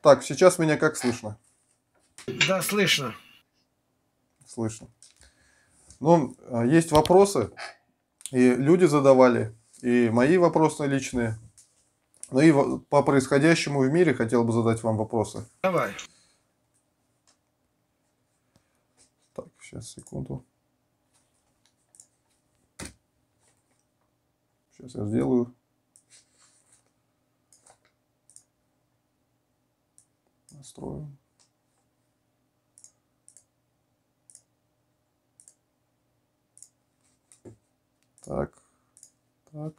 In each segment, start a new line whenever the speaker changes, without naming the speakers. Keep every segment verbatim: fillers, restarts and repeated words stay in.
Так, сейчас меня как слышно?
Да, слышно.
Слышно. Ну, а, есть вопросы, и люди задавали, и мои вопросы личные. Ну и во- по происходящему в мире хотел бы задать вам вопросы.
Давай.
Так, сейчас, секунду. Сейчас я сделаю. Настрою. Так, так.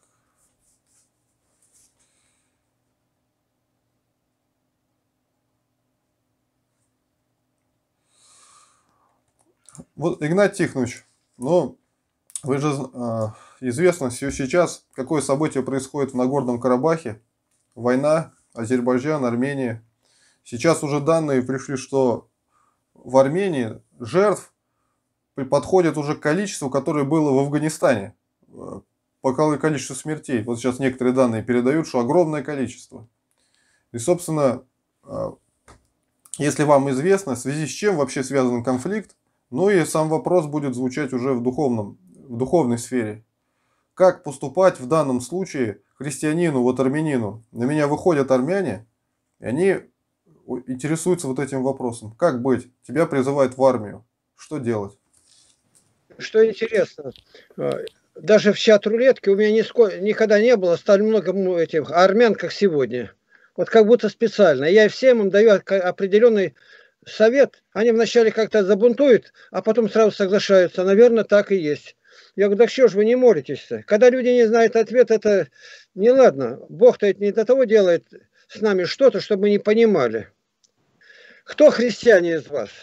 Вот, Игнат Тихонович, ну, вы же э, известно все сейчас, какое событие происходит в Нагорном Карабахе. Война, Азербайджан, Армения. Сейчас уже данные пришли, что в Армении жертв при- подходит уже к количеству, которое было в Афганистане. Э, По ко- количеству смертей. Вот сейчас некоторые данные передают, что огромное количество. И, собственно, э, если вам известно, в связи с чем вообще связан конфликт, ну и сам вопрос будет звучать уже в духовном, в духовной сфере. Как поступать в данном случае христианину, вот армянину? На меня выходят армяне, и они у- интересуются вот этим вопросом. Как быть? Тебя призывают в армию. Что делать?
Что интересно, э, даже в чат рулетки у меня ниско- никогда не было столь много м- этих армян, как сегодня. Вот как будто специально. Я всем им даю ока- определенный совет. Они вначале как-то забунтуют, а потом сразу соглашаются. Наверное, так и есть. Я говорю, да что ж вы не молитесь-то? Когда люди не знают ответ, это не ладно. Бог-то это не для того делает с нами что-то, чтобы мы не понимали. Кто христиане из вас?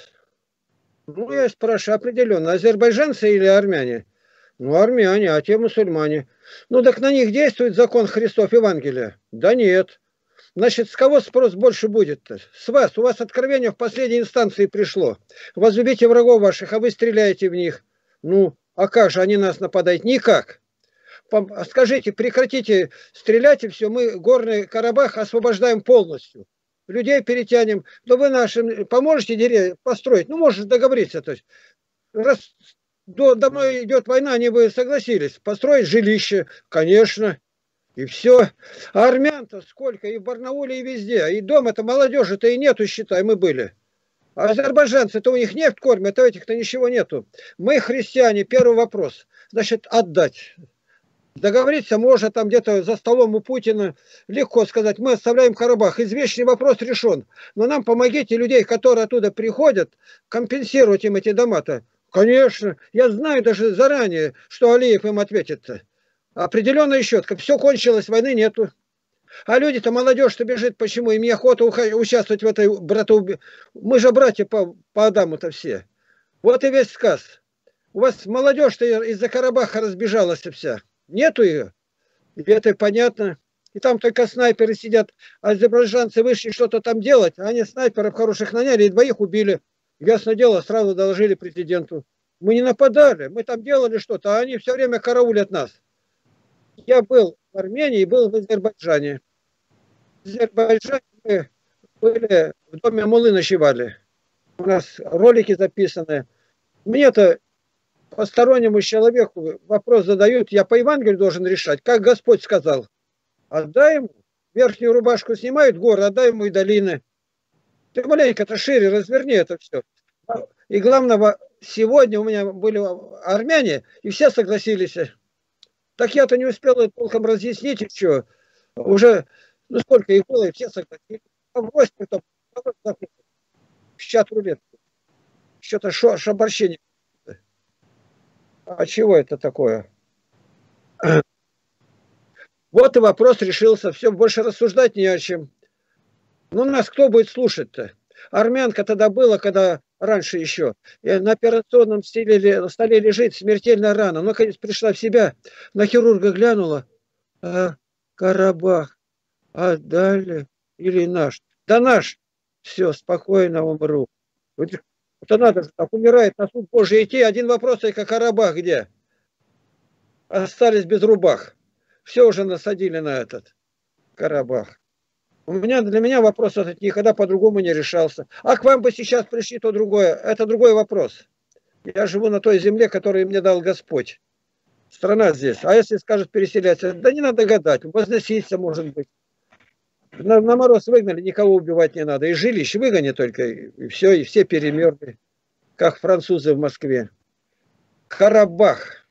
Ну, я спрашиваю определенно, азербайджанцы или армяне? Ну, армяне, а те мусульмане. Ну, так на них действует закон Христов Евангелия? Да нет. Значит, с кого спрос больше будет-то? С вас. У вас откровение в последней инстанции пришло. Возлюбите врагов ваших, а вы стреляете в них. Ну, а как же они нас нападают? Никак. Пом- а Скажите, прекратите стрелять, и все, мы Горный Карабах освобождаем полностью. Людей перетянем. Но вы нашим поможете деревья построить? Ну, может договориться. То есть, раз до, давно идет война, они бы согласились построить жилище, конечно, и все. А армян-то сколько, и в Барнауле, и везде. И дома-то молодежи-то и нету, считай, мы были. А азербайджанцы-то у них нефть кормят, а у этих-то ничего нету. Мы христиане, первый вопрос. Значит, отдать. Договориться можно там где-то за столом у Путина, легко сказать, мы оставляем Карабах, извечный вопрос решен. Но нам помогите людей, которые оттуда приходят, компенсировать им эти дома-то. Конечно, я знаю даже заранее, что Алиев им ответит-то. Определенно четко, все кончилось, войны нету. А люди-то, молодежь-то бежит, почему? Им неохота участвовать в этой братоуб... Мы же братья по, по Адаму-то все. Вот и весь сказ. У вас молодежь-то из-за Карабаха разбежалась вся. Нету ее. И это понятно. И там только снайперы сидят. Азербайджанцы вышли что-то там делать, а они снайперов хороших наняли и двоих убили. Ясно дело, сразу доложили президенту. Мы не нападали, мы там делали что-то, а они все время караулят нас. Я был в Армении и был в Азербайджане. В Азербайджане мы были в доме Мулы ночевали. У нас ролики записаны. Мне-то постороннему человеку вопрос задают, я по Евангелию должен решать, как Господь сказал. Отдай ему, верхнюю рубашку снимают горы, отдай ему и долины. Ты маленько-то шире разверни это все. И главное, сегодня у меня были армяне, и все согласились. Так я-то не успел это толком разъяснить, и что. Уже, ну сколько их было, и все согласились. А вось потом, в чат рулетку. Что-то шабарщение. А чего это такое? Вот и вопрос решился. Все, больше рассуждать не о чем. Ну, нас кто будет слушать-то? Армянка тогда была, когда раньше еще. И на операционном столе, столе лежит смертельная рана. Ну, наконец, пришла в себя. На хирурга глянула. А, Карабах. А далее или наш? Да наш. Все, спокойно умру. Вот это надо же так, умирает на суд Божий идти. Один вопрос, только Карабах где? Остались без рубах. Все уже насадили на этот Карабах. У меня, для меня вопрос этот никогда по-другому не решался. А к вам бы сейчас пришли, то другое. Это другой вопрос. Я живу на той земле, которую мне дал Господь. Страна здесь. А если скажут переселяться, да не надо гадать, возноситься может быть. На, на мороз выгнали, никого убивать не надо. И жилищ выгонят только, и все, и все перемерли, как французы в Москве. Карабах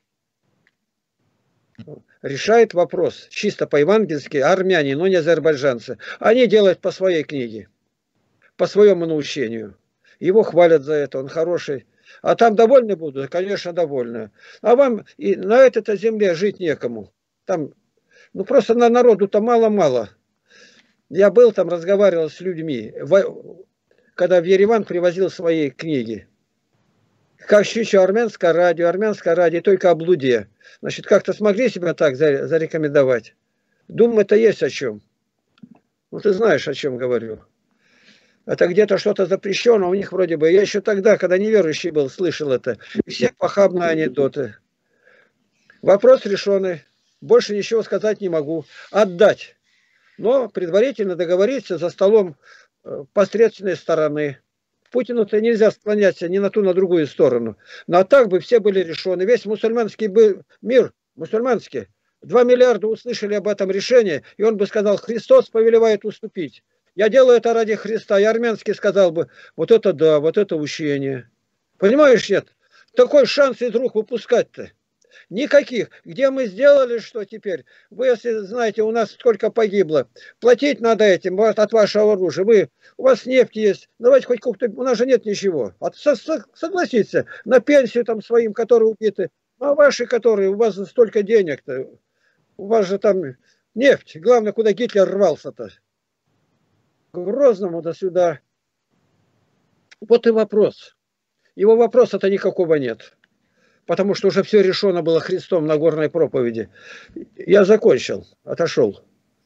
решает вопрос чисто по-евангельски армяне, но не азербайджанцы. Они делают по своей книге, по своему научению. Его хвалят за это, он хороший. А там довольны будут? Конечно, довольны. А вам и на этой земле жить некому. Там, ну просто на народу-то мало-мало. Я был там, разговаривал с людьми, когда в Ереван привозил свои книги. Как еще армянское радио, армянское радио только о блуде. Значит, как-то смогли себя так зарекомендовать? Думаю, это есть о чем. Ну, ты знаешь, о чем говорю. Это где-то что-то запрещено у них вроде бы. Я еще тогда, когда неверующий был, слышал это. Все похабные анекдоты. Вопрос решенный. Больше ничего сказать не могу. Отдать. Но предварительно договориться за столом посредственной стороны. Путину-то нельзя склоняться ни на ту, ни на другую сторону. Но так бы все были решены. Весь мусульманский бы мир, мусульманский, два миллиарда услышали об этом решении, и он бы сказал, Христос повелевает уступить. Я делаю это ради Христа. И армянский сказал бы, вот это да, вот это учение. Понимаешь, нет? Такой шанс из рук выпускать-то. Никаких. Где мы сделали, что теперь? Вы, если знаете, у нас сколько погибло. Платить надо этим вот, от вашего оружия. Вы, у вас нефть есть. Давайте хоть как-то... У нас же нет ничего. А со, со, согласитесь, на пенсию там своим, которые убиты. А ваши, которые, у вас столько денег-то. У вас же там нефть. Главное, куда Гитлер рвался-то. К Грозному до сюда. Вот и вопрос. Его вопроса-то никакого нет. Потому что уже все решено было Христом на горной проповеди. Я закончил, отошел.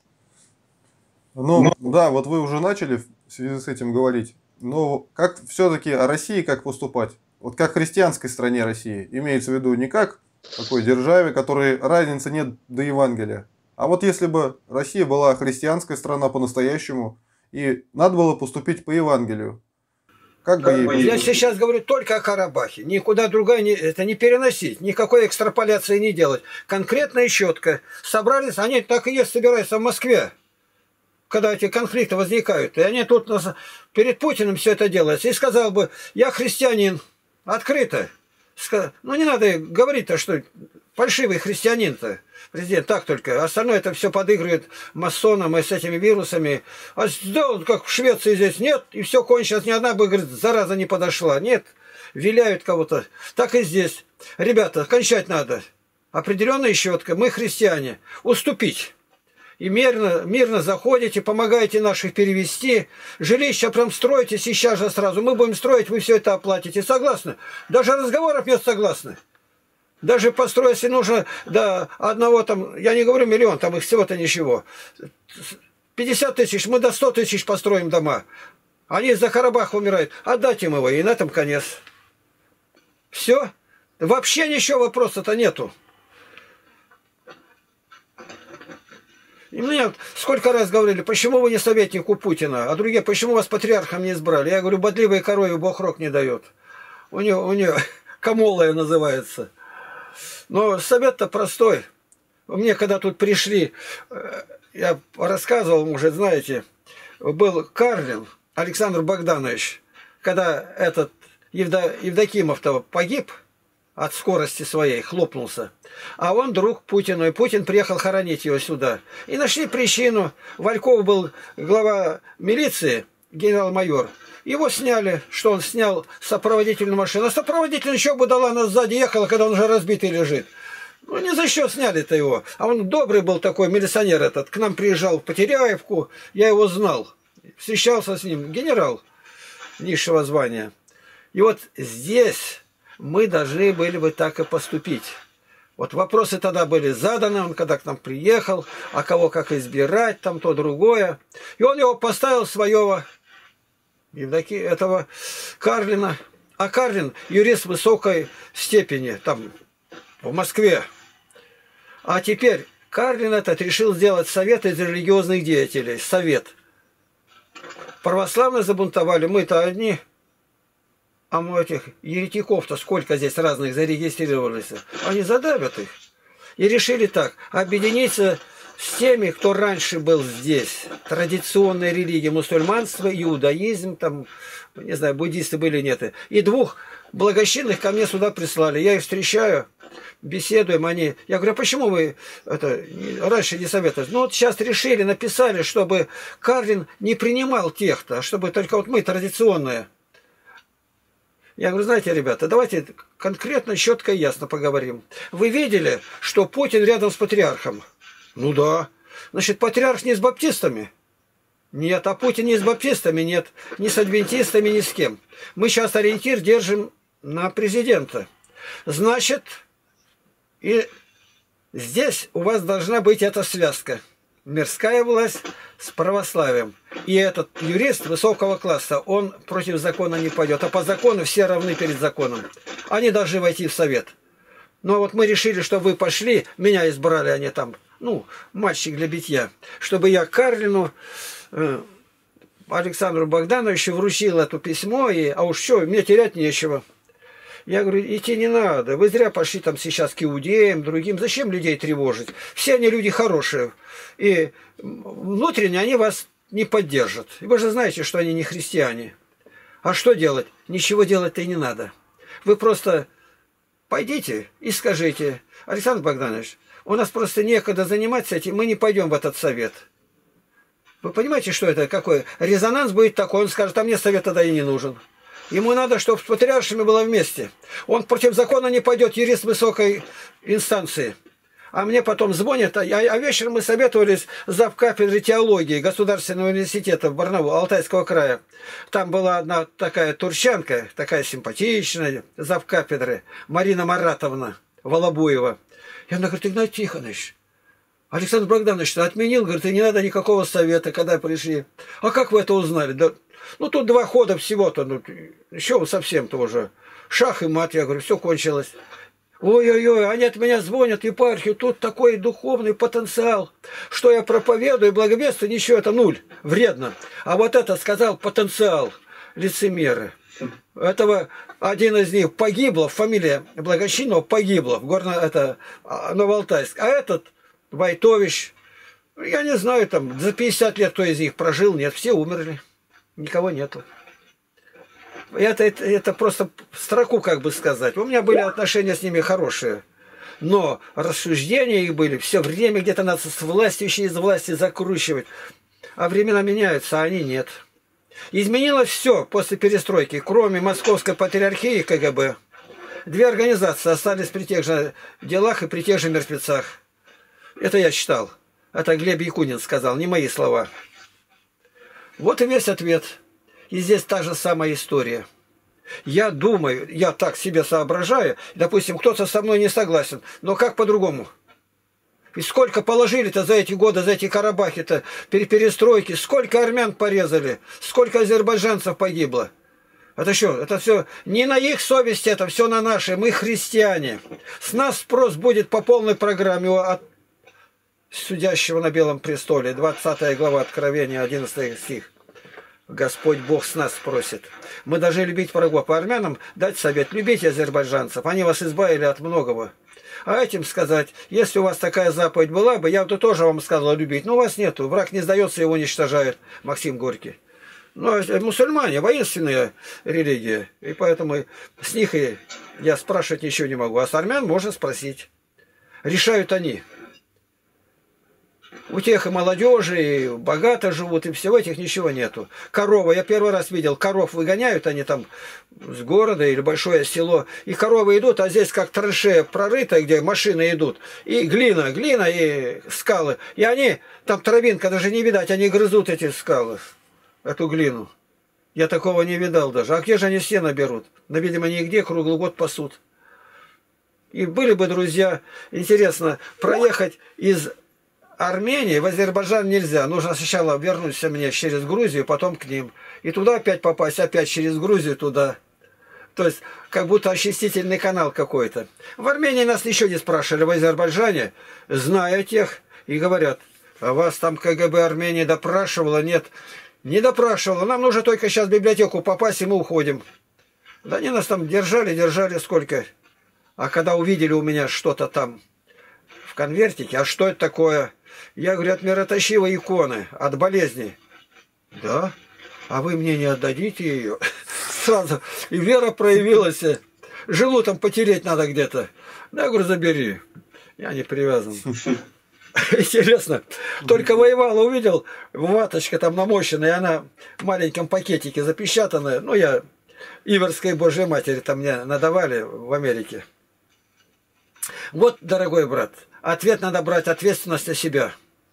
Ну, да, вот вы уже начали в связи с этим говорить. Но как все-таки о России как поступать? Вот как христианской стране России. Имеется в виду не как такой державе, которой разницы нет до Евангелия. А вот если бы Россия была христианская страна по-настоящему, и надо было поступить по Евангелию. Как бы ей...
Я сейчас говорю только о Карабахе. Никуда другая не, это не переносить. Никакой экстраполяции не делать. Конкретно и четко. Собрались, они так и есть собираются в Москве. Когда эти конфликты возникают. И они тут перед Путиным все это делают. И сказал бы, я христианин. Открыто. Ну не надо говорить-то, что фальшивый христианин-то. Президент, так только. Остальное это все подыгрывает масонам и с этими вирусами. А сделают, как в Швеции здесь, нет, и все кончилось. Ни одна бы, говорит, зараза не подошла. Нет, виляют кого-то. Так и здесь. Ребята, кончать надо. Определенная щетка. Мы христиане. Уступить. И мирно, мирно заходите, помогаете наших перевести. Жилища прям строите сейчас же сразу. Мы будем строить, вы все это оплатите. Согласны? Даже разговоров нет, согласны. Даже построить, если нужно до одного там, я не говорю миллион, там их всего-то ничего. пятьдесят тысяч, мы до ста тысяч построим дома. Они за Карабах умирают. Отдать им его, и на этом конец. Все. Вообще ничего вопроса-то нету. И мне сколько раз говорили, почему вы не советник у Путина, а другие, почему вас патриархом не избрали? Я говорю, бодливой корове Бог рог не дает. У нее, у нее камолая называется. Но совет-то простой. Мне когда тут пришли, я рассказывал, может, знаете, был Карлин Александр Богданович, когда этот Евда, Евдокимов-то погиб от скорости своей, хлопнулся. А он друг Путину, и Путин приехал хоронить его сюда. И нашли причину. Вальков был глава милиции, генерал-майор. Его сняли, что он снял сопроводительную машину. А сопроводитель еще бы дала, она сзади ехала, когда он уже разбитый лежит. Ну, не за что сняли-то его. А он добрый был такой, милиционер этот. К нам приезжал в Потеряевку, я его знал. Встречался с ним, генерал низшего звания. И вот здесь мы должны были бы так и поступить. Вот вопросы тогда были заданы, он когда к нам приехал, а кого как избирать, там то другое. И он его поставил своего... Евдоки, этого Карлина. А Карлин юрист высокой степени, там, в Москве. А теперь Карлин этот решил сделать совет из религиозных деятелей. Совет. Православные забунтовали, мы-то одни. А мы этих еретиков-то сколько здесь разных зарегистрировались. Они задавят их. И решили так, объединиться с теми, кто раньше был здесь. Традиционная религия, мусульманство, иудаизм, там, не знаю, буддисты были, нет. И двух благочинных ко мне сюда прислали. Я их встречаю, беседуем, они... Я говорю, а почему вы это, раньше не советовали? Ну вот сейчас решили, написали, чтобы Карлин не принимал тех-то, а чтобы только вот мы традиционные. Я говорю, знаете, ребята, давайте конкретно, четко и ясно поговорим. Вы видели, что Путин рядом с патриархом? Ну да. Значит, патриарх не с баптистами? Нет. А Путин не с баптистами? Нет. Ни с адвентистами, ни с кем. Мы сейчас ориентир держим на президента. Значит, и здесь у вас должна быть эта связка. Мирская власть с православием. И этот юрист высокого класса, он против закона не пойдет. А по закону все равны перед законом. Они должны войти в совет. Но вот мы решили, что вы пошли, меня избрали они там, ну, мальчик для битья, чтобы я Карлину, э, Александру Богдановичу вручил это письмо, и, а уж что, мне терять нечего. Я говорю, идти не надо, вы зря пошли там сейчас к иудеям, другим, зачем людей тревожить? Все они люди хорошие, и внутренне они вас не поддержат. И вы же знаете, что они не христиане. А что делать? Ничего делать-то и не надо. Вы просто пойдите и скажите, Александр Богданович, у нас просто некогда заниматься этим, мы не пойдем в этот совет. Вы понимаете, что это, какой резонанс будет такой? Он скажет, а мне совет тогда и не нужен. Ему надо, чтобы с патриаршами было вместе. Он против закона не пойдет, юрист высокой инстанции. А мне потом звонят, а, а вечером мы советовались завкафедрой теологии Государственного университета в Барнаул, Алтайского края. Там была одна такая турчанка, такая симпатичная, завкафедры, Марина Маратовна Волобуева. И она говорит, Игнатий Тихонович, Александр Богданович отменил, говорит, и не надо никакого совета, когда пришли. А как вы это узнали? Да, ну, тут два хода всего-то, ну, еще совсем-то уже. Шах и мат, я говорю, все кончилось. Ой-ой-ой, они от меня звонят в епархию, тут такой духовный потенциал, что я проповедую, благовествую, ничего, это нуль, вредно. А вот это сказал потенциал, лицемеры. Этого один из них погибло, фамилия Благочинного погибла в горно, это, Новоалтайск. А этот Войтович, я не знаю, там за пятьдесят лет кто из них прожил, нет, все умерли, никого нету. Это, это, это просто строку, как бы сказать. У меня были отношения с ними хорошие. Но рассуждения их были все время где-то надо с властью, еще из власти закручивать. А времена меняются, а они нет. Изменилось все после перестройки, кроме Московской патриархии и ка гэ бэ. Две организации остались при тех же делах и при тех же мертвецах. Это я читал. Это Глеб Якунин сказал, не мои слова. Вот и весь ответ. И здесь та же самая история. Я думаю, я так себе соображаю, допустим, кто-то со мной не согласен, но как по-другому? И сколько положили-то за эти годы, за эти Карабахи-то, перестройки, сколько армян порезали, сколько азербайджанцев погибло. Это что, это все не на их совести, это все на нашей, мы христиане. С нас спрос будет по полной программе от судящего на Белом престоле, двадцатая глава Откровения, одиннадцатый стих. Господь Бог с нас спросит. Мы должны любить врагов. По армянам дать совет. Любите азербайджанцев. Они вас избавили от многого. А этим сказать, если у вас такая заповедь была бы, я бы тоже вам сказал любить. Но у вас нету. Враг не сдается, его уничтожают. Максим Горький. Ну, а мусульмане, воинственная религия. И поэтому с них и я спрашивать ничего не могу. А с армян можно спросить. Решают они. У тех и молодежи, и богато живут, и всего этих ничего нету. Корова, я первый раз видел, коров выгоняют, они там с города или большое село, и коровы идут, а здесь как траншея прорыта, где машины идут, и глина, глина, и скалы. И они, там травинка даже не видать, они грызут эти скалы, эту глину. Я такого не видал даже. А где же они сено берут? Ну, видимо, нигде, круглый год пасут. И были бы, друзья, интересно, проехать из Армении в Азербайджан нельзя. Нужно сначала вернуться мне через Грузию, потом к ним. И туда опять попасть, опять через Грузию туда. То есть, как будто очистительный канал какой-то. В Армении нас ничего не спрашивали. В Азербайджане, зная тех, и говорят, а вас там ка гэ бэ Армении допрашивало, нет. Не допрашивала. Нам нужно только сейчас в библиотеку попасть, и мы уходим. Да они нас там держали, держали сколько. А когда увидели у меня что-то там в конвертике, а что это такое? Я говорю, от миротощивой иконы, от болезни. Да? А вы мне не отдадите ее? Сразу. И вера проявилась. Желудом потереть надо где-то. Да, я говорю, забери. Я не привязан. Интересно. Только воевала, увидел, ваточка там намощенная, она в маленьком пакетике запечатанная. Ну, я Иверской Божьей Матери там мне надавали в Америке. Вот, дорогой брат, ответ надо брать, ответственность на себя.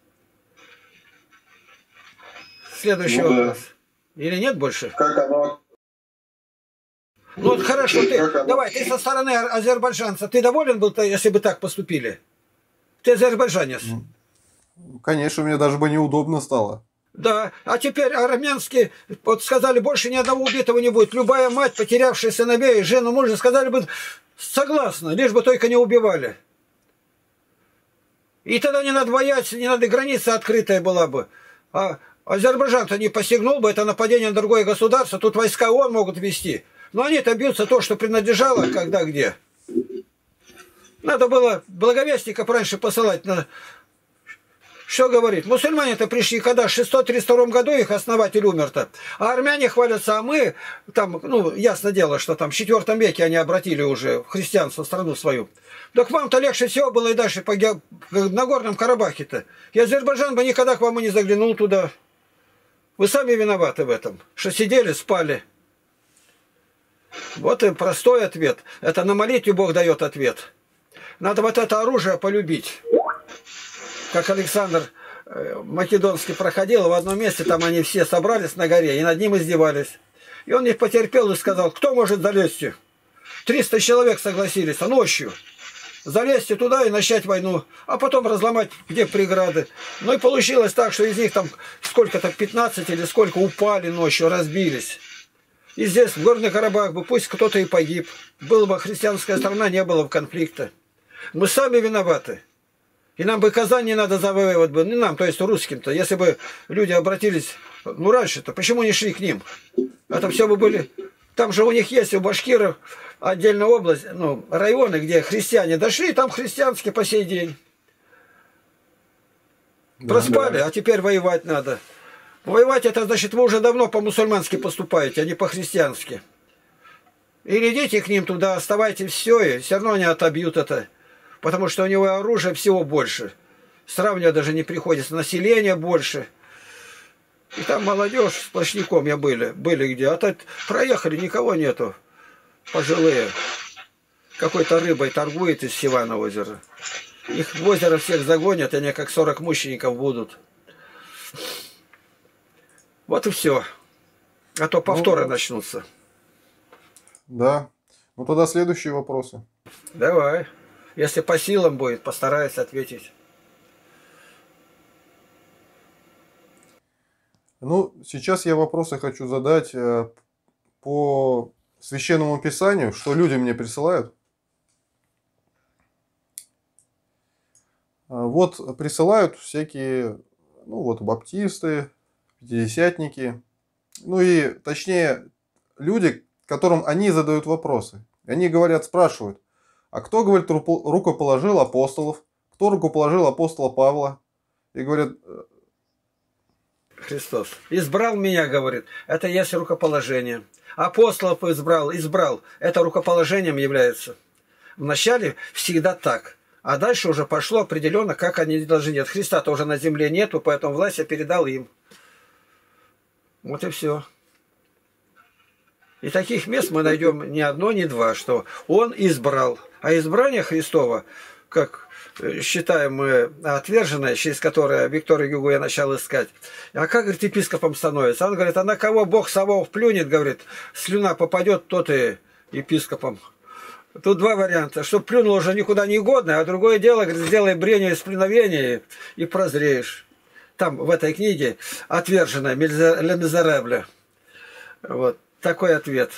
Следующий ну, вопрос. Да. Или нет больше?
Как оно?
Ну вот хорошо, ты, давай, ты со стороны азербайджанца, ты доволен был, если бы так поступили? Ты азербайджанец.
Конечно, мне даже бы неудобно стало.
Да, а теперь армянские, вот сказали, больше ни одного убитого не будет. Любая мать, потерявшая сыновей, жену, мужа, сказали бы, согласна, лишь бы только не убивали. И тогда не надо бояться, не надо, граница открытая была бы. А Азербайджан-то не посягнул бы, это нападение на другое государство, тут войска ООН могут вести. Но они-то бьются то, что принадлежало, когда где. Надо было благовестников раньше посылать. На... Что говорит? Мусульмане-то пришли, когда в шестьсот тридцать втором году их основатель умер-то. А армяне хвалятся, а мы, там, ну, ясно дело, что там в четвёртом веке они обратили уже в христианство страну свою. Так вам-то легче всего было и дальше по ге... в Нагорном Карабахе-то. И Азербайджан бы никогда к вам и не заглянул туда. Вы сами виноваты в этом, что сидели, спали. Вот и простой ответ. Это на молитве Бог дает ответ. Надо вот это оружие полюбить. Как Александр Македонский проходил, в одном месте там они все собрались на горе и над ним издевались. И он их потерпел и сказал, кто может залезть? триста человек согласились, а ночью. Залезьте туда и начать войну, а потом разломать, где преграды. Ну и получилось так, что из них там сколько-то, пятнадцать или сколько упали ночью, разбились. И здесь, в Горный Карабах бы, пусть кто-то и погиб. Была бы христианская страна, не было бы конфликта. Мы сами виноваты. И нам бы Казань не надо завоевывать бы, не нам, то есть русским-то. Если бы люди обратились, ну раньше-то, почему не шли к ним? Это все бы были... Там же у них есть, у башкиров, отдельная область, ну, районы, где христиане дошли, там христианские по сей день. Проспали, да, да. А теперь воевать надо. Воевать это значит, вы уже давно по-мусульмански поступаете, а не по-христиански. Или идите к ним туда, оставайте все, и все равно они отобьют это. Потому что у него оружия всего больше. Сравнивать даже не приходится, население больше. И там молодежь сплошняком я были, были где. А так проехали, никого нету. Пожилые. Какой-то рыбой торгует из Сивана озера. Их в озеро всех загонят, они как сорок мучеников будут. Вот и все. А то повторы ну, начнутся.
Да. Ну тогда следующие вопросы.
Давай. Если по силам будет, постараюсь ответить.
Ну, сейчас я вопросы хочу задать по Священному Писанию, что люди мне присылают. Вот присылают всякие, ну вот, баптисты, пятидесятники, ну и точнее люди, которым они задают вопросы. Они говорят, спрашивают, а кто, говорит, рукоположил апостолов, кто рукоположил апостола Павла? И говорят...
Христос. Избрал меня, говорит, это есть рукоположение. Апостолов избрал, избрал, это рукоположением является. Вначале всегда так. А дальше уже пошло определенно, как они должны. Нет, Христа-то уже на земле нету, поэтому власть я передал им. Вот и все. И таких мест мы найдем ни одно, ни два, что Он избрал. А избрание Христова, как считаем мы, отверженное, через которое Виктора Гюго я начал искать. А как, говорит, епископом становится? Он говорит, а на кого Бог Саваоф плюнет, говорит, слюна попадет, тот и епископом. Тут два варианта. Что плюнул уже никуда не годно, а другое дело, говорит, сделай брение из плюновения и прозреешь. Там, в этой книге, отверженная, Ле Мизерабле. Вот, такой ответ.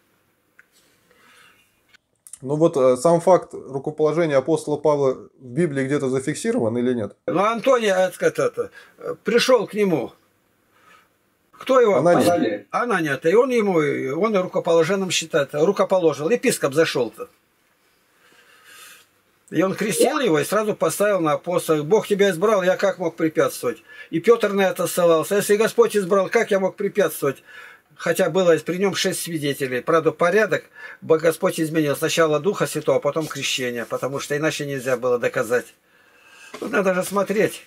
Ну вот сам факт рукоположения апостола Павла в Библии где-то зафиксирован или нет?
Ну, Антоний это, это, пришел к нему
Кто его?
Анания.
Анания-то. И он ему, он и рукоположенным считает. Рукоположил. Епископ зашел-то. И он крестил его и сразу поставил на апостол. Бог тебя избрал, я как мог препятствовать? И Петр на это ссылался. Если Господь избрал, как я мог препятствовать? Хотя было при нем шесть свидетелей. Правда, порядок Господь изменил. Сначала Духа Святого, а потом крещение. Потому что иначе нельзя было доказать. Тут надо же смотреть.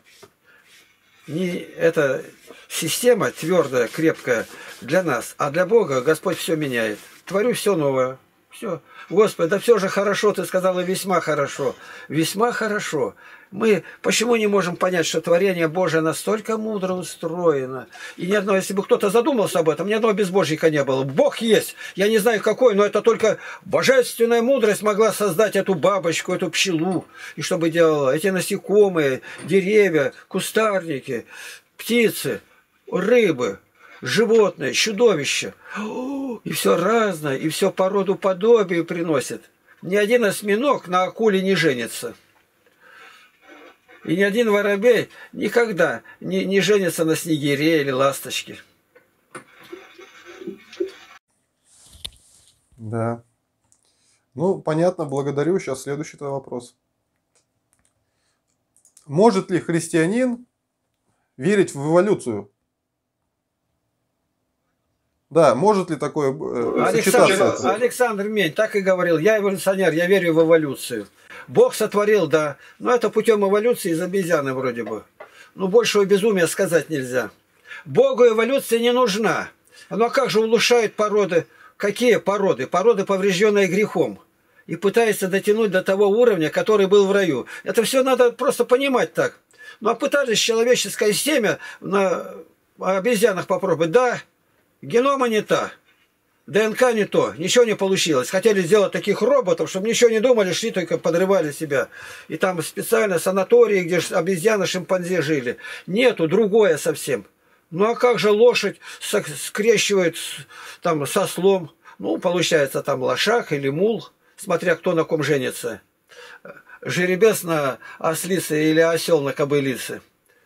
Не эта система твердая, крепкая для нас. А для Бога Господь все меняет. Творю все новое. Все. Господи, да все же хорошо, ты сказала, весьма хорошо. Весьма хорошо. Мы почему не можем понять, что творение Божие настолько мудро устроено? И ни одного, если бы кто-то задумался об этом, ни одного безбожника не было. Бог есть. Я не знаю какой, но это только божественная мудрость могла создать эту бабочку, эту пчелу. И чтобы делала эти насекомые, деревья, кустарники, птицы, рыбы, животные, чудовища. И все разное, и все по роду подобию приносит. Ни один осьминог на акуле не женится. И ни один воробей никогда не, не женится на снегире или ласточке.
Да. Ну, понятно, благодарю. Сейчас следующий вопрос. Может ли христианин верить в эволюцию? Да, может ли такое э,
Александр, Александр Мень так и говорил, я эволюционер, я верю в эволюцию. Бог сотворил, да, но это путем эволюции из обезьяны вроде бы. Ну, большего безумия сказать нельзя. Богу эволюция не нужна. Ну, а как же улучшают породы? Какие породы? Породы, поврежденные грехом. И пытается дотянуть до того уровня, который был в раю. Это все надо просто понимать так. Ну, а пытались человеческое семя на обезьянах попробовать, да, генома не та, ДНК не то, ничего не получилось. Хотели сделать таких роботов, чтобы ничего не думали, шли только подрывали себя. И там специально санатории, где обезьяны, шимпанзе жили. Нету, другое совсем. Ну а как же лошадь скрещивает там со ослом? Ну, получается там лошак или мул, смотря кто на ком женится. Жеребец на ослице или осел на кобылице.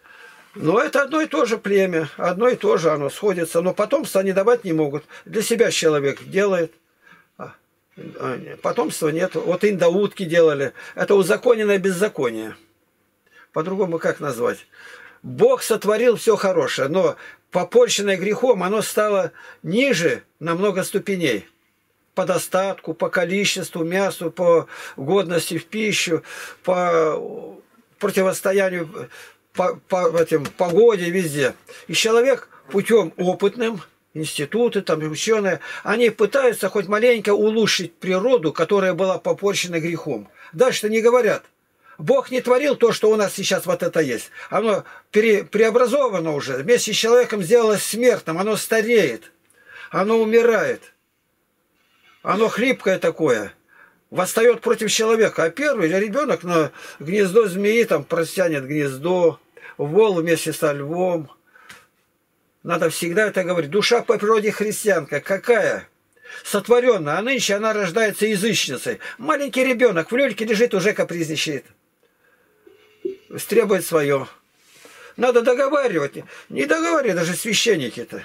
Но это одно и то же племя, одно и то же оно сходится, но потомство они давать не могут. Для себя человек делает, а потомства нет. Вот индаутки делали, это узаконенное беззаконие. По-другому как назвать? Бог сотворил все хорошее, но попорченное грехом оно стало ниже на много ступеней. По достатку, по количеству, мясу, по годности в пищу, по противостоянию По, по этим погоде везде. И человек путем опытным, институты, там ученые, они пытаются хоть маленько улучшить природу, которая была попорчена грехом. Дальше-то не говорят. Бог не творил то, что у нас сейчас вот это есть. Оно пере, преобразовано уже. Вместе с человеком сделалось смертным. Оно стареет. Оно умирает. Оно хлипкое такое. Восстает против человека. А первый ребенок на гнездо змеи там простянет гнездо. Вол вместе со львом. Надо всегда это говорить. Душа по природе христианка. Какая? Сотворенная. А нынче она рождается язычницей. Маленький ребенок в люльке лежит, уже капризничает. Требует свое. Надо договаривать. Не договаривать даже священники-то.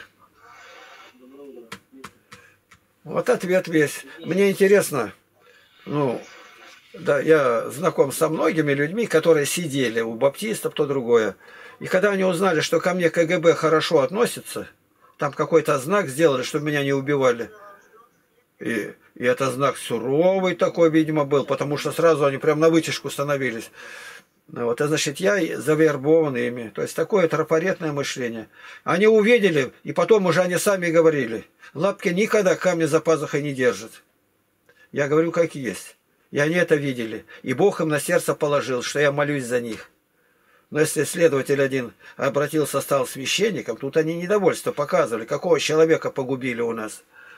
Вот ответ весь. Мне интересно. Ну, да, я знаком со многими людьми, которые сидели у баптистов, то другое. И когда они узнали, что ко мне КГБ хорошо относится, там какой-то знак сделали, чтобы меня не убивали. И, и это знак суровый такой, видимо, был, потому что сразу они прям на вытяжку становились. Вот, а значит, я завербован ими. То есть такое трафаретное мышление. Они увидели, и потом уже они сами говорили, лапки никогда камня за пазухой не держат. Я говорю, как есть. И они это видели. И Бог им на сердце положил, что я молюсь за них. Но если следователь один обратился, стал священником, тут они недовольство показывали, какого человека погубили у нас.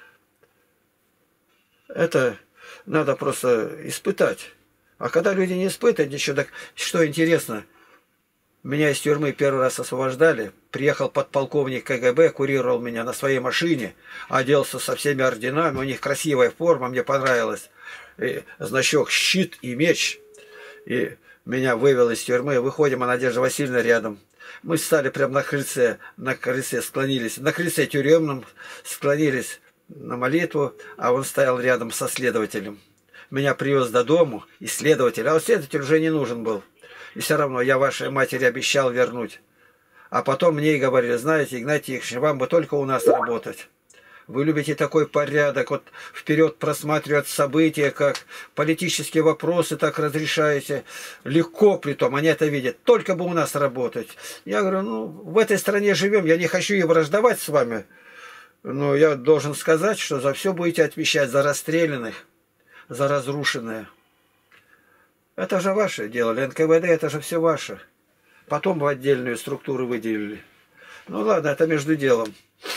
Это надо просто испытать. А когда люди не испытывают ничего, так что интересно, меня из тюрьмы первый раз освобождали, приехал подполковник КГБ, курировал меня на своей машине, оделся со всеми орденами, у них красивая форма, мне понравилась, и значок щит и меч, и меня вывел из тюрьмы, выходим, а Надежда Васильевна рядом. Мы стали прямо на крыльце, на крыльце склонились, на крыльце тюремном склонились на молитву, а он стоял рядом со следователем. Меня привез до дому, и следователь, а вот следователь уже не нужен был. И все равно я вашей матери обещал вернуть. А потом мне и говорили: знаете, Игнатий Тихонович, вам бы только у нас работать. Вы любите такой порядок, вот вперед просматривать события, как политические вопросы так разрешаете. Легко притом, они это видят. Только бы у нас работать. Я говорю, ну, в этой стране живем, я не хочу и враждовать с вами. Но я должен сказать, что за все будете отвечать, за расстрелянных, за разрушенное. Это же ваше дело, эн ка вэ дэ, это же все ваше. Потом в отдельную структуру выделили. Ну ладно, это между делом.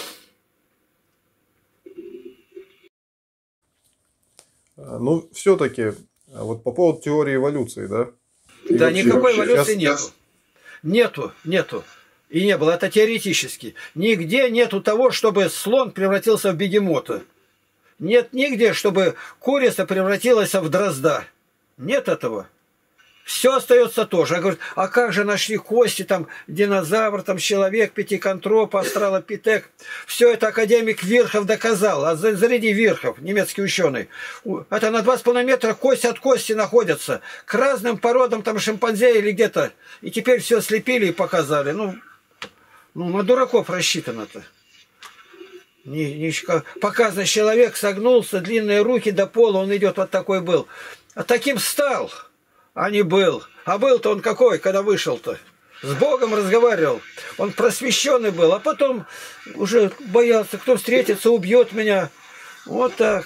Ну, все-таки, вот по поводу теории эволюции, да? И
Да,
вообще,
никакой
вообще,
эволюции
сейчас-
нету. Нету, нету. И не было, это теоретически. Нигде нету того, чтобы слон превратился в бегемота. Нет нигде, чтобы курица превратилась в дрозда. Нет этого. Все остается тоже. Я говорю, а как же нашли кости, там, динозавр, там, человек, пятиконтроп, астралопитек. Все это академик Вирхов доказал. А заряди Вирхов, немецкий ученый. У- Это на два с половиной метра кость от кости находятся. К разным породам, там, шимпанзе или где-то. И теперь все слепили и показали. Ну, ну на дураков рассчитано-то. Не, не, ка- показано, человек согнулся, длинные руки до пола, он идет, вот такой был. А таким стал. А не был. А был-то он какой, когда вышел-то? С Богом разговаривал. Он просвещенный был. А потом уже боялся, кто встретится, убьет меня. Вот так.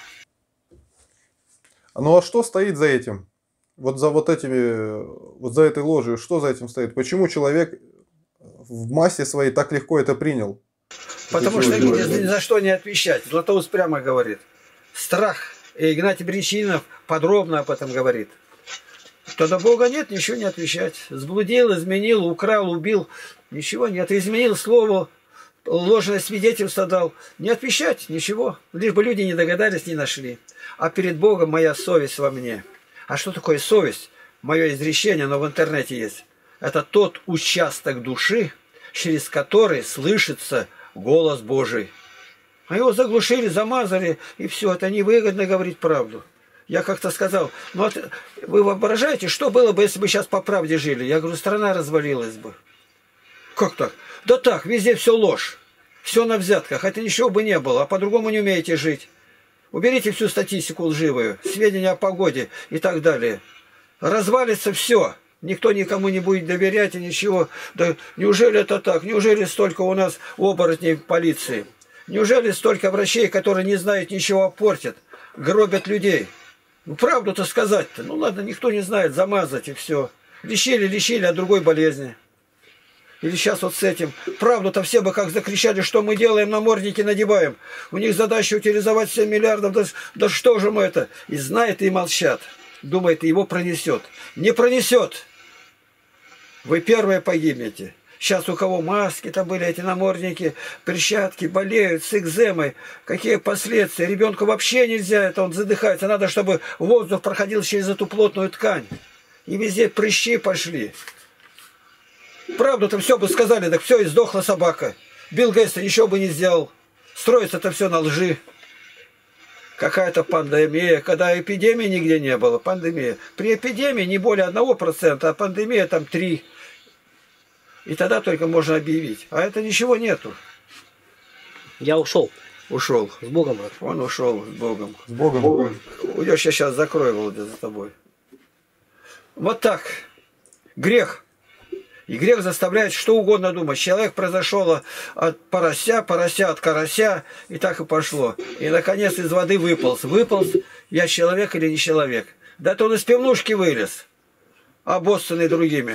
Ну а что стоит за этим? Вот за вот этими, вот за этой ложью, что за этим стоит? Почему человек в массе своей так легко это принял?
Потому
Эти
что
теории.
ни, ни за что не отвечать. Златоуст прямо говорит. Страх. И Игнатий Бричинов подробно об этом говорит. Тогда Бога нет, ничего не отвечать. Сблудил, изменил, украл, убил. Ничего нет. Изменил слово, ложное свидетельство дал. Не отвечать, ничего. Лишь бы люди не догадались, не нашли. А перед Богом моя совесть во мне. А что такое совесть? Мое изречение, но в интернете есть. Это тот участок души, через который слышится голос Божий. А его заглушили, замазали, и все. Это невыгодно говорить правду. Я как-то сказал, ну вот вы воображаете, что было бы, если бы сейчас по правде жили? Я говорю, страна развалилась бы. Как так? Да так, везде все ложь. Все на взятках. Это ничего бы не было, а по-другому не умеете жить. Уберите всю статистику лживую, сведения о погоде и так далее. Развалится все. Никто никому не будет доверять и ничего. Да неужели это так? Неужели столько у нас оборотней в полиции? Неужели столько врачей, которые не знают ничего, а портят, гробят людей? Ну, правду-то сказать-то. Ну, ладно, никто не знает, замазать и все. Лечили, лечили от другой болезни. Или сейчас вот с этим. Правду-то все бы как закричали, что мы делаем, намордники надеваем. У них задача утилизовать семь миллиардов. Да, да что же мы это? И знает, и молчат. Думает, его пронесет. Не пронесет. Вы первые погибнете. Сейчас у кого маски-то были, эти намордники, перчатки, болеют с экземой. Какие последствия? Ребенку вообще нельзя, это он задыхается. Надо, чтобы воздух проходил через эту плотную ткань. И везде прыщи пошли. Правду-то все бы сказали, так все, и сдохла собака. Билл Гейтс ничего бы не сделал. Строится это все на лжи. Какая-то пандемия, когда эпидемии нигде не было. Пандемия. При эпидемии не более одного процента, а пандемия там три процента. И тогда только можно объявить. А это ничего нету.
Я ушел.
Ушел.
С Богом, брат.
Он ушел с Богом.
С Богом.
Уйдешь, я сейчас закрою, Володя, за тобой. Вот так. Грех. И грех заставляет что угодно думать. Человек произошел от порося, порося от карася, и так и пошло. И, наконец, из воды выполз. Выполз, я человек или не человек. Да то он из пивнушки вылез, обоссанный другими.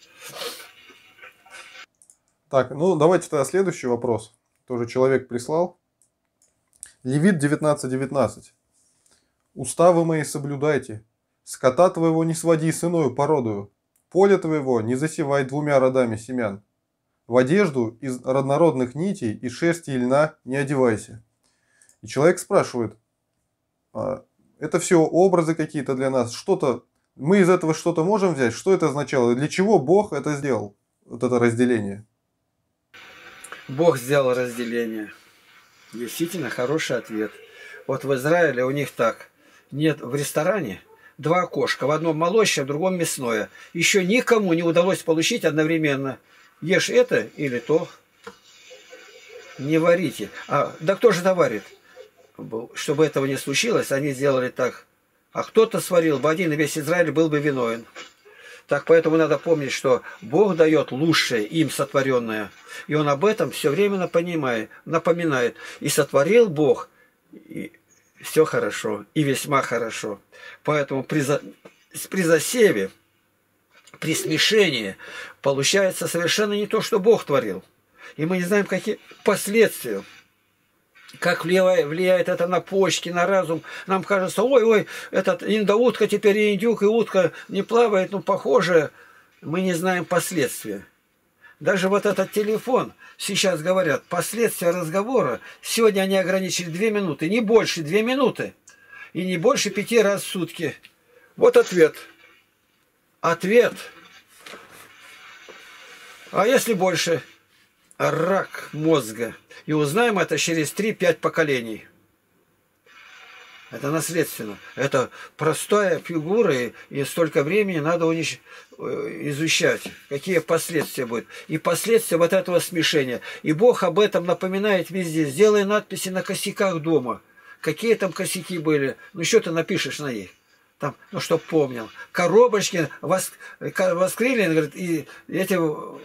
Так, ну давайте тогда следующий вопрос. Тоже человек прислал. Левит девятнадцать девятнадцать. Уставы мои соблюдайте. Скота твоего не своди с иною породою. Поле твоего не засевай двумя родами семян. В одежду из роднородных нитей и шерсти и льна не одевайся. И человек спрашивает, а, это все образы какие-то для нас, что-то, мы из этого что-то можем взять? Что это означало? Для чего Бог это сделал? вот это разделение?
Бог сделал разделение. Действительно хороший ответ. Вот в Израиле у них так. Нет, в ресторане два окошка. В одном молочное, в другом мясное. Еще никому не удалось получить одновременно. Ешь это или то. Не варите. А, да кто же это варит? Чтобы этого не случилось, они сделали так. А кто-то сварил бы один, и весь Израиль был бы виновен. Так поэтому надо помнить, что Бог дает лучшее им сотворенное. И Он об этом все время напоминает. напоминает. И сотворил Бог, и все хорошо, и весьма хорошо. Поэтому при, за... при засеве, при смешении получается совершенно не то, что Бог творил. И мы не знаем, какие последствия. Как влияет, влияет это на почки, на разум. Нам кажется, ой-ой, этот индоутка теперь и индюк, и утка не плавает, ну, похоже. Мы не знаем последствия. Даже вот этот телефон, сейчас говорят, последствия разговора, сегодня они ограничили две минуты, не больше две минуты, и не больше пяти раз в сутки. Вот ответ. Ответ. А если больше? Рак мозга. И узнаем это через три-пять поколений. Это наследственно. Это простая фигура, и, и столько времени надо унич... изучать, какие последствия будут. И последствия вот этого смешения. И Бог об этом напоминает везде. Сделай надписи на косяках дома. Какие там косяки были? Ну, что ты напишешь на них? Там, ну, чтоб помнил. Коробочки воск... воскрыли, говорит, и эти...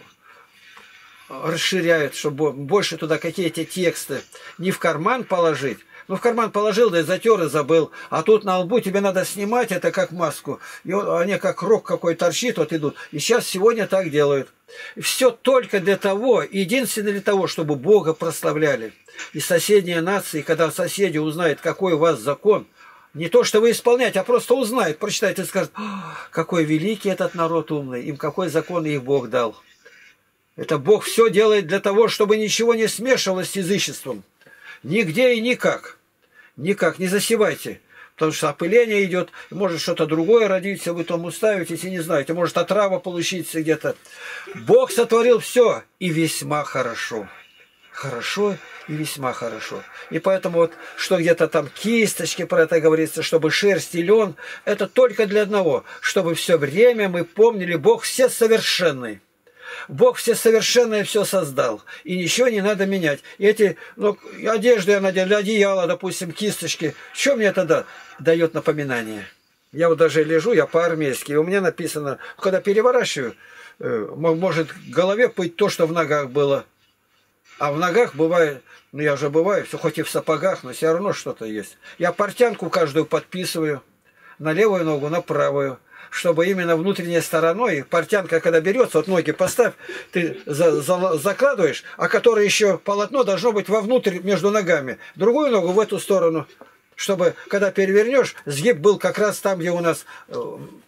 расширяют, чтобы больше туда какие-то тексты не в карман положить. Ну, в карман положил, да и затер, и забыл. А тут на лбу тебе надо снимать это как маску. И они как рог какой торчит, вот идут. И сейчас сегодня так делают. Все только для того, единственно для того, чтобы Бога прославляли. И соседние нации, когда соседи узнают, какой у вас закон, не то, что вы исполняете, а просто узнают, прочитают и скажут, какой великий этот народ умный, им какой закон их Бог дал. Это Бог все делает для того, чтобы ничего не смешивалось с язычеством. Нигде и никак. Никак. Не засевайте. Потому что опыление идет, может что-то другое родиться, вы там уставитесь и не знаете. Может отрава получиться где-то. Бог сотворил все и весьма хорошо. Хорошо и весьма хорошо. И поэтому вот, что где-то там кисточки про это говорится, чтобы шерсть и лен, это только для одного, чтобы все время мы помнили, Бог все совершенный. Бог все совершенное все создал, и ничего не надо менять. И эти, ну, одежду я надел, одеяло, допустим, кисточки, что мне это да? Дает напоминание? Я вот даже лежу, я по-армейски, и у меня написано, когда переворачиваю, может в голове быть то, что в ногах было. А в ногах бывает, ну я уже бываю, все хоть и в сапогах, но все равно что-то есть. Я портянку каждую подписываю, на левую ногу, на правую. Чтобы именно внутренней стороной, портянка, когда берется, вот ноги поставь, ты за, за, закладываешь, а которое еще полотно должно быть вовнутрь между ногами. Другую ногу в эту сторону, чтобы, когда перевернешь, сгиб был как раз там, где у нас э,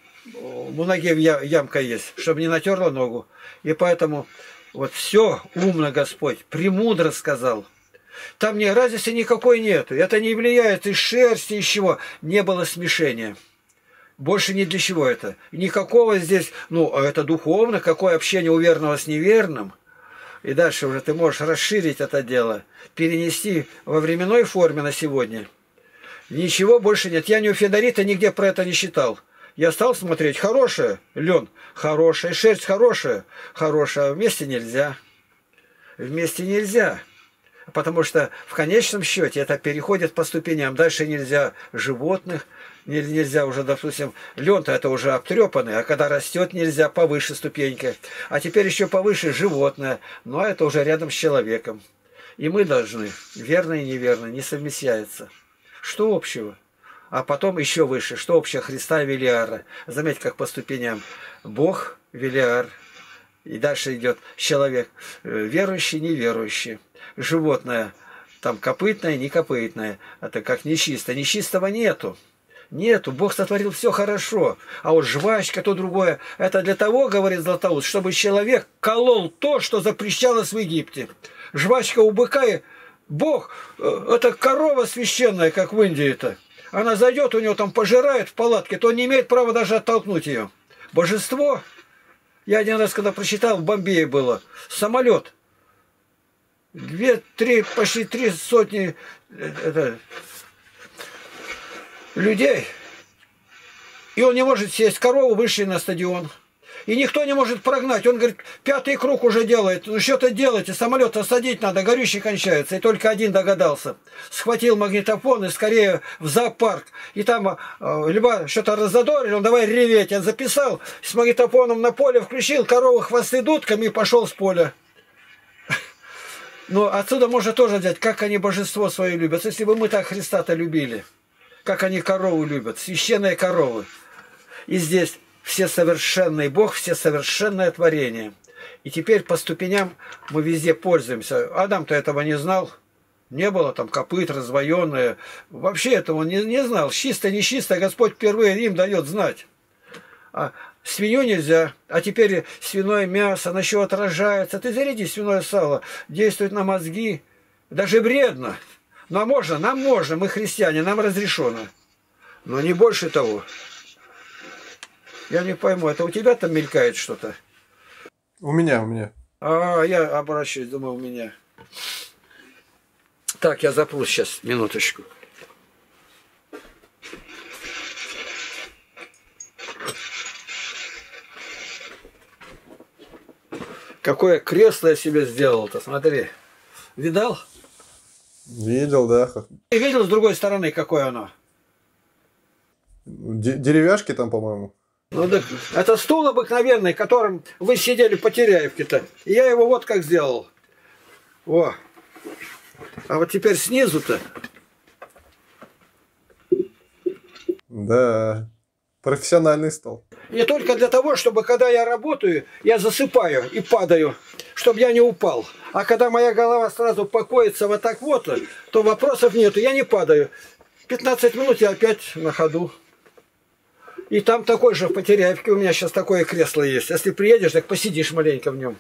у ноги ямка есть, чтобы не натерла ногу. И поэтому вот все умно Господь, премудро сказал. Там не разницы никакой нету. Это не влияет из шерсти, из чего. Не было смешения. Больше ни для чего это. Никакого здесь, ну, это духовно, какое общение у верного с неверным. И дальше уже ты можешь расширить это дело, перенести во временной форме на сегодня. Ничего больше нет. Я ни у Федорита нигде про это не считал. Я стал смотреть, хорошая лен, хорошая, шерсть хорошая, хорошая, а вместе нельзя. Вместе нельзя. Потому что в конечном счете это переходит по ступеням. Дальше нельзя животных, нельзя уже, допустим, лен-то это уже обтрепанный, а когда растет, нельзя повыше ступенька. А теперь еще повыше животное, но это уже рядом с человеком. И мы должны, верно и неверно, не совмещается. Что общего? А потом еще выше, что общего Христа и Велиара. Заметьте, как по ступеням. Бог, Велиар. И дальше идет человек, верующий, неверующий. Животное, там копытное, некопытное. Это как нечисто. Нечистого нету. Нету. Бог сотворил все хорошо. А вот жвачка, то другое. Это для того, говорит Златоуст, чтобы человек колол то, что запрещалось в Египте. Жвачка у быка, Бог, это корова священная, как в Индии-то. Она зайдет, у него там пожирает в палатке, то он не имеет права даже оттолкнуть ее. Божество. Я один раз, когда прочитал, в Бомбее было, самолет. Две, три, почти три сотни это, людей. И он не может сесть. Корову вышли на стадион. И никто не может прогнать. Он говорит, пятый круг уже делает. Ну что-то делайте, самолет осадить надо, горючий кончается. И только один догадался. Схватил магнитофон и скорее в зоопарк. И там э, либо что-то раззадорили, он давай реветь. Он записал, с магнитофоном на поле включил, коровы хвосты дудками и пошел с поля. Но отсюда можно тоже взять, как они божество свое любят. Если бы мы так Христа-то любили, как они корову любят, священные коровы. И здесь все совершенный Бог, все совершенное творение. И теперь по ступеням мы везде пользуемся. Адам-то этого не знал. Не было там копыт раздвоенные. Вообще этого он не, не знал. Чисто, не чисто, Господь впервые им дает знать. А свинью нельзя. А теперь свиное мясо, на что отражается. Ты заряди свиное сало. Действует на мозги. Даже вредно. Но можно, нам можно, мы христиане, нам разрешено. Но не больше того. Я не пойму, это у тебя там мелькает что-то?
У меня, у меня.
А, я обращаюсь, думаю, у меня. Так, я запру сейчас, минуточку. Какое кресло я себе сделал-то, смотри. Видал?
Видел, да.
Ты видел с другой стороны, какое оно?
Д- деревяшки там, по-моему.
Ну, так, это стул обыкновенный, которым вы сидели по Теряевке-то. И я его вот как сделал. О. А вот теперь снизу-то.
Да. Профессиональный стол.
Не только для того, чтобы когда я работаю, я засыпаю и падаю, чтобы я не упал. А когда моя голова сразу покоится вот так вот, то вопросов нету, я не падаю. пятнадцать минут я опять на ходу. И там такой же в Потеряевке у меня сейчас такое кресло есть. Если приедешь, так посидишь маленько в нем.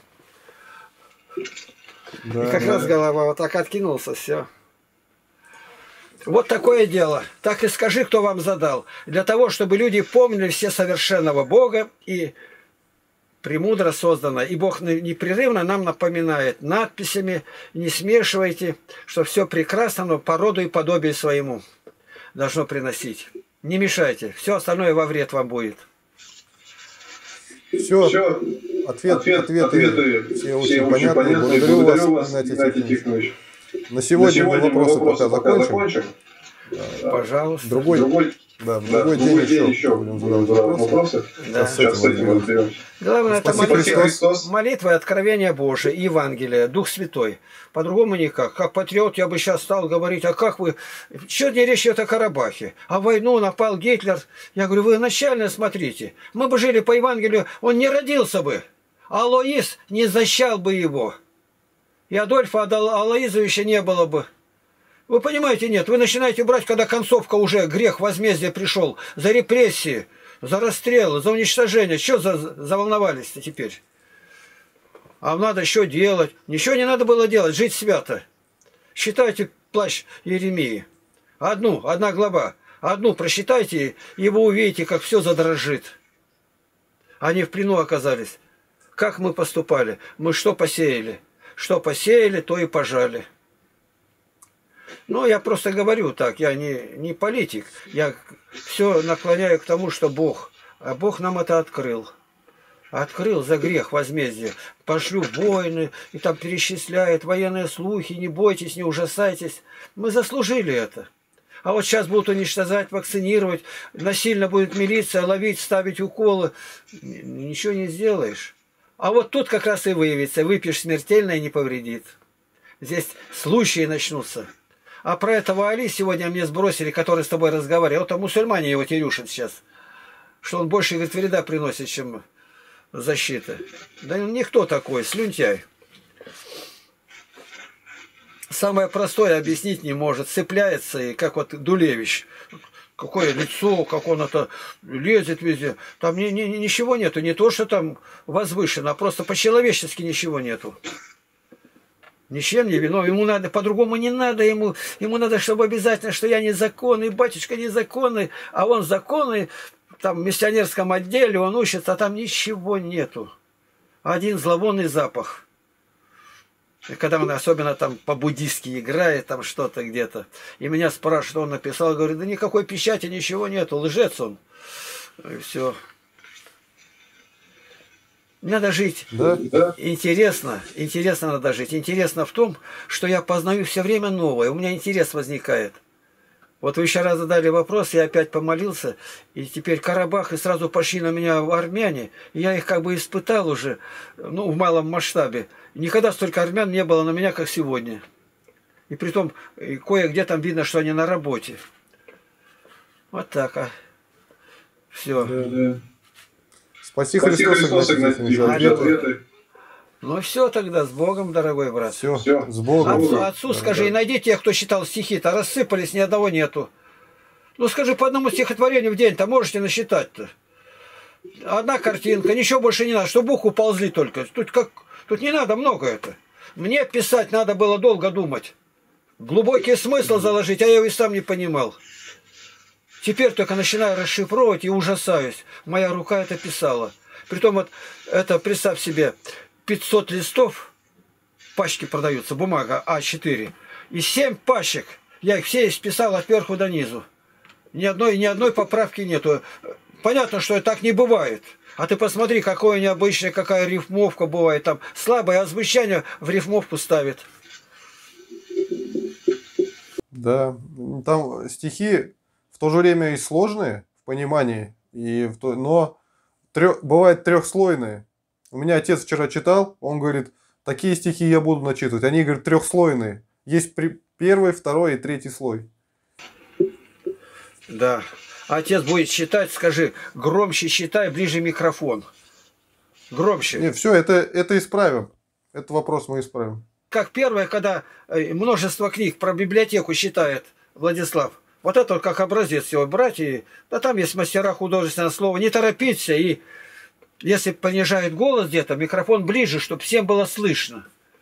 Да, и как да. раз голова вот так откинулся, все. Вот такое дело. Так и скажи, кто вам задал. Для того, чтобы люди помнили все совершенного Бога и премудро создано. И Бог непрерывно нам напоминает надписями, не смешивайте, что все прекрасно, но по роду и подобию своему должно приносить. Не мешайте. Все остальное во вред вам будет.
Все, все. Ответ, ответ, ответы, ответы все очень, очень понятны. понятны. Благодарю, Благодарю вас, Игнатий Тихонович. На сегодня, На сегодня мы вопросы, вопросы пока, пока закончим. закончим.
Да. Пожалуйста.
Другой, другой, да, в другой да, день, день еще будем задавать вопросы. вопросы. Да. Сейчас, Сейчас с этим разберемся.
Главное, это молитва, молитва и откровение Божие, Евангелие, Дух Святой. По-другому никак. Как патриот я бы сейчас стал говорить, а как вы... Сегодня речь идет о Карабахе. А войну напал Гитлер. Я говорю, вы начально смотрите. Мы бы жили по Евангелию, он не родился бы. А Алоис не защищал бы его. И Адольфа Алоизовича не было бы. Вы понимаете, нет, вы начинаете брать, когда концовка уже, грех возмездия пришел, за репрессии, за расстрелы, за уничтожение. Что за, заволновались-то теперь? А надо что делать? Ничего не надо было делать, жить свято. Считайте плащ Иеремии. Одну, одна глава. Одну прочитайте, и вы увидите, как все задрожит. Они в плену оказались. Как мы поступали? Мы что посеяли? Что посеяли, то и пожали. Ну, я просто говорю так, я не, не политик. Я все наклоняю к тому, что Бог. А Бог нам это открыл. Открыл за грех возмездие. Пошлю войны, и там перечисляет военные слухи, не бойтесь, не ужасайтесь. Мы заслужили это. А вот сейчас будут уничтожать, вакцинировать, насильно будет милиция ловить, ставить уколы. Ничего не сделаешь. А вот тут как раз и выявится. Выпьешь смертельно и не повредит. Здесь случаи начнутся. А про этого Али сегодня мне сбросили, который с тобой разговаривал. Вот а мусульмане его терюшат сейчас. Что он больше, говорит, вреда приносит, чем защита. Да никто такой, слюнтяй. Самое простое объяснить не может. Цепляется, и как вот Дулевич. Какое лицо, как он это лезет везде. Там ни, ни, ничего нету. Не то, что там возвышено, а просто по-человечески ничего нету. Ничем не виновен. Ему надо, по-другому не надо ему. Ему надо, чтобы обязательно, что я незаконный, батюшка незаконный, а он законный, там в миссионерском отделе, он учится, а там ничего нету. один зловонный запах. И когда он особенно там по-буддистски играет, там что-то где-то, и меня спрашивают, он написал, говорит, да никакой печати, ничего нету, лжец он. И все. Надо жить.
Да?
Интересно, интересно надо жить. Интересно в том, что я познаю все время новое, у меня интерес возникает. Вот вы еще раз задали вопрос, я опять помолился, и теперь Карабах, и сразу пошли на меня армяне, и я их как бы испытал уже, ну, в малом масштабе. Никогда столько армян не было на меня, как сегодня. И притом, кое-где там видно, что они на работе. Вот так, а. Все.
Да, да. Спаси, Спаси Христос, Христос, Игнатий.
Ну все тогда, с Богом, дорогой брат.
Все, все. С Богом.
Отцу, отцу да, скажи, да. И найди тех, кто читал стихи-то, рассыпались, ни одного нету. Ну скажи, по одному стихотворению в день-то можете насчитать-то. Одна картинка, ничего больше не надо, чтобы уху ползли только. Тут, как, тут не надо много это. Мне писать надо было долго думать. Глубокий смысл заложить, а я его и сам не понимал. Теперь только начинаю расшифровывать и ужасаюсь. Моя рука это писала. Притом вот это, представь себе, пятьсот листов, пачки продаются, бумага а четыре, и семь пачек. Я их все исписал от верху до низу. Ни одной, ни одной поправки нету. Понятно, что так не бывает. А ты посмотри, какое необычное, какая рифмовка бывает. Там слабое озвучание в рифмовку ставит.
Да, там стихи в то же время и сложные в понимании, и в то... но трё... бывают трехслойные. У меня отец вчера читал, он говорит, такие стихи я буду начитывать. Они, говорят, трехслойные. Есть при... первый, второй и третий слой.
Да. Отец будет читать, скажи, громче читай, ближе микрофон. Громче.
Нет, все, это, это исправим. Этот вопрос мы исправим.
Как первое, когда множество книг про библиотеку читает Владислав. Вот это как образец всего брать. И... Да там есть мастера художественного слова. Не торопиться и... Если понижает голос где-то, микрофон ближе, чтобы всем было слышно.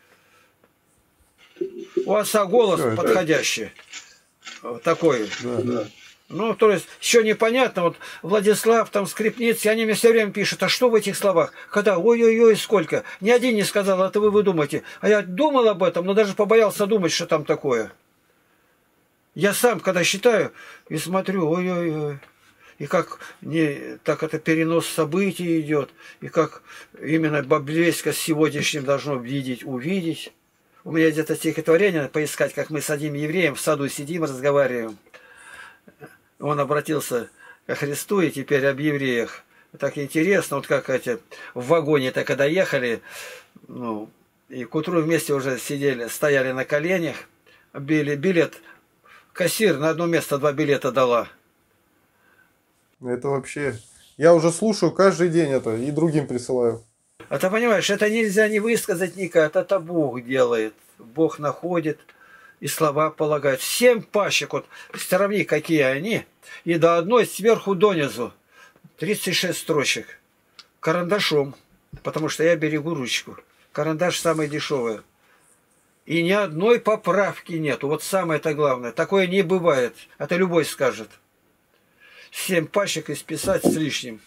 У отца голос все, подходящий. Это... Такой.
Да, да.
Ну, то есть, еще непонятно. Вот Владислав, там, Скрипницкий, они мне все время пишут, а что в этих словах? Когда, ой-ой-ой, сколько? Ни один не сказал, это вы выдумаете. А я думал об этом, но даже побоялся думать, что там такое. Я сам, когда считаю и смотрю, ой-ой-ой. И как не, так это перенос событий идет, и как именно библейское с сегодняшним должно видеть, увидеть. У меня где-то стихотворение поискать, как мы с одним евреем в саду сидим, разговариваем. Он обратился ко Христу и теперь об евреях. Так интересно, вот как эти в вагоне-то когда ехали, ну, и к утру вместе уже сидели, стояли на коленях, били билет, кассир на одно место два билета дала.
Это вообще... Я уже слушаю каждый день это и другим присылаю.
А ты понимаешь, это нельзя не высказать никак, это Бог делает. Бог находит и слова полагает. Семь пачек, вот сравни, какие они, и до одной сверху донизу. тридцать шесть строчек. Карандашом, потому что я берегу ручку. Карандаш самый дешевый. И ни одной поправки нету. Вот самое-то главное. Такое не бывает. Это любой скажет. Семь пачек исписать с лишним.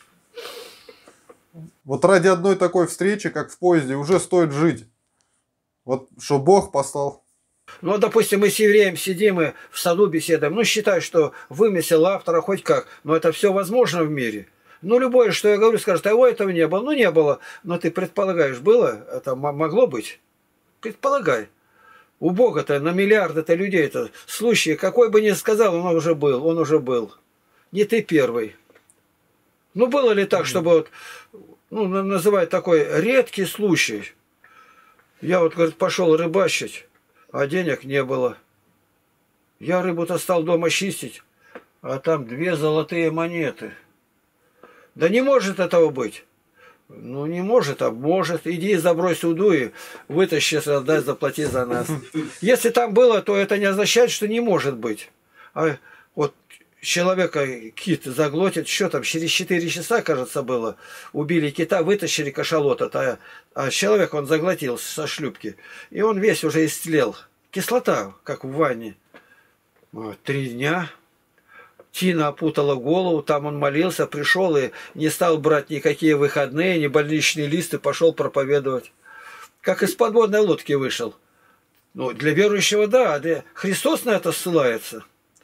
Вот ради одной такой встречи, как в поезде, уже стоит жить. Вот что Бог послал.
Ну, допустим, мы с евреем сидим и в саду беседуем. Ну, считай, что вымысел автора хоть как. Но это все возможно в мире. Ну, любое, что я говорю, скажет, а его этого не было. Ну, не было. Но ты предполагаешь, было? Это могло быть? Предполагай. У Бога-то на миллиарды-то людей-то случаи, какой бы ни сказал, он уже был. Он уже был. Не ты первый. Ну, было ли так, чтобы вот, ну, называть такой редкий случай? Я вот, говорит, пошел рыбачить, а денег не было. Я рыбу-то стал дома чистить, а там две золотые монеты. Да не может этого быть. Ну, не может, а может. Иди забрось уду и вытащи, отдай, заплати за нас. Если там было, то это не означает, что не может быть. А вот человека кит заглотит, что там, через четыре часа, кажется, было, убили кита, вытащили кашалот, а, а человек он заглотил со шлюпки, и он весь уже истлел. Кислота, как в ванне. Вот, три дня. Тина опутала голову, там он молился, пришел и не стал брать никакие выходные, ни больничные листы, пошел проповедовать. Как из подводной лодки вышел. Ну, для верующего, да, для... Христос на это ссылается.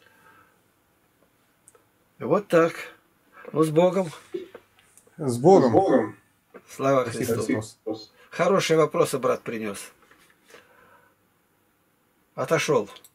Вот так. Ну, с Богом.
С Богом.
С Богом.
Слава
Спасибо,
Христу.
Христос.
Хорошие вопросы брат принес. Отошел.